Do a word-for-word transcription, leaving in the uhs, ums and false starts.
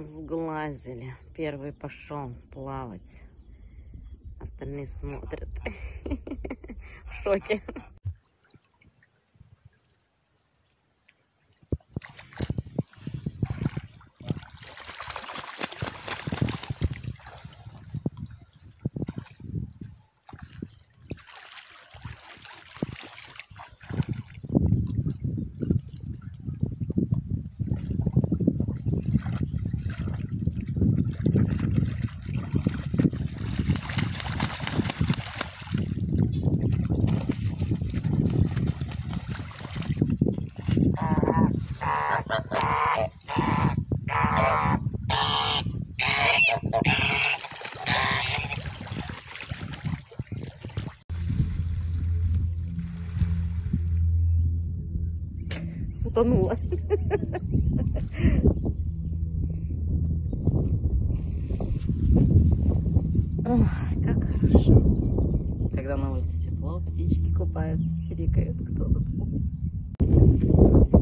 Сглазили. Первый пошел плавать. Остальные смотрят. В шоке. Утонула. Ох, как хорошо. Когда на улице тепло, птички купаются, чирикают, кто-то.